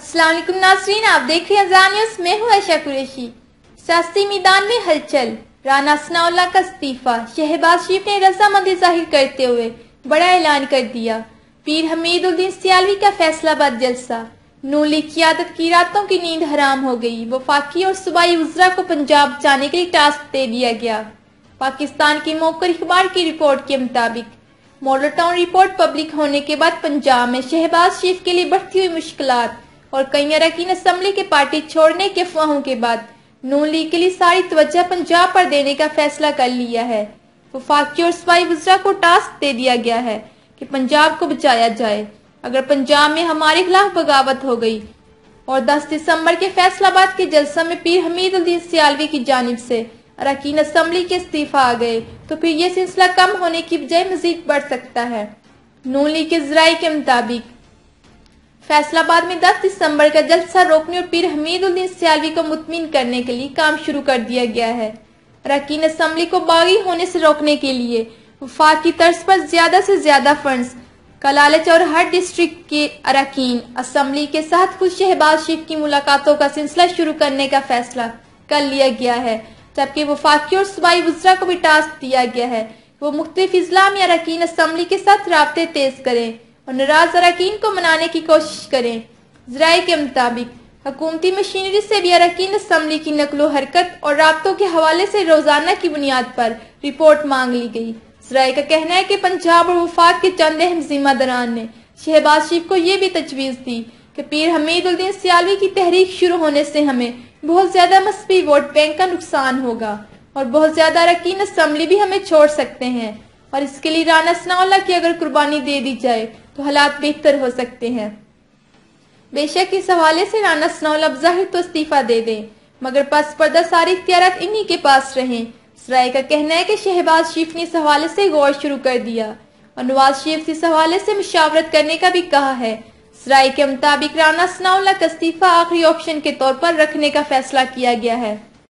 अस्सलाम वालेकुम नाज़रीन, आप देख रहे हैं ज़ान न्यूज़। मैं हूँ आयशा कुरैशी। सियासी मैदान में हलचल, राना सनाउल्लाह का इस्तीफा। शहबाज शरीफ ने रजामंदी जाहिर करते हुए बड़ा ऐलान कर दिया। पीर हमीद उल दीन सियालवी का फैसलाबाद जलसा। नून लीग क़यादत की रातों की नींद हराम हो गई। वफाकी और सूबाई वज़रा को पंजाब जाने के लिए टास्क दे दिया गया। पाकिस्तान की मोकर अखबार की रिपोर्ट के मुताबिक मॉडल टाउन रिपोर्ट पब्लिक होने के बाद पंजाब में शहबाज शरीफ के लिए बढ़ती हुई मुश्किलात और कई अरकान असम्बली के पार्टी छोड़ने के अफवाहों के बाद नून लीग के लिए सारी तवज्जो पंजाब पर देने का फैसला कर लिया है। वफाकी और सूबाई वज़रा को टास्क दे दिया गया है कि पंजाब को बचाया जाए। अगर पंजाब में हमारे खिलाफ बगावत हो गई और 10 दिसंबर के फैसलाबाद के जलसा में पीर हमीद उल दीन सियालवी की जानिब से अरकान असम्बली के इस्तीफा आ गए तो फिर यह सिलसिला कम होने की बजाय मजीद बढ़ सकता है। नून लीग के ज़राए के मुताबिक फैसलाबाद में 10 दिसंबर का जलसा रोकने और पीर हमीद उल दीन सियालवी को मुतमिन करने के लिए काम शुरू कर दिया गया है। अरकान असम्बली को बागी होने से रोकने के लिए वफाक की तर्ज पर ज्यादा से ज्यादा फंड्स का लालच और हर डिस्ट्रिक्ट के अरकान असम्बली के साथ खुद शहबाज शरीफ की मुलाकातों का सिलसिला शुरू करने का फैसला कर लिया गया है। जबकि वफाकी और सूबाई वज़रा को भी टास्क दिया गया है वो मुख्तलिफ अजला में अरकान असम्बली के साथ राब्ते तेज करें और नाराज अरकान को मनाने की कोशिश करें। ज़राए के मुताबिक हुकूमती मशीनरी से भी अरकान असम्बली की नकलो हरकत और राब्तों के हवाले से रोजाना की बुनियाद पर रिपोर्ट मांग ली गई। ज़राए का कहना है कि पंजाब और वफाक के चंद अहम जिम्मेदारान ने शहबाज शरीफ को यह भी तजवीज़ दी कि पीर हमीद उल दीन सियालवी की तहरीक शुरू होने से हमें बहुत ज्यादा मसबी वोट बैंक का नुकसान होगा और बहुत ज्यादा अरकान असम्बली भी हमें छोड़ सकते हैं और इसके लिए राना सनाउल्लाह की अगर कुर्बानी दे दी जाए तो हालात बेहतर हो सकते हैं। बेशक इस हवाले से राना सनाउल्लाह बज़ाहिर तो इस्तीफा दे दें मगर पस पर्दा सारे इख्तियारात इन्हीं के पास रहें। ज़राए का कहना है कि शहबाज शरीफ ने इस हवाले से गौर शुरू कर दिया और नवाज शरीफ से इस हवाले से मुशावरत करने का भी कहा है। ज़राए के मुताबिक राना सनाउल्लाह का इस्तीफा आखिरी ऑप्शन के तौर पर रखने का फैसला किया गया है।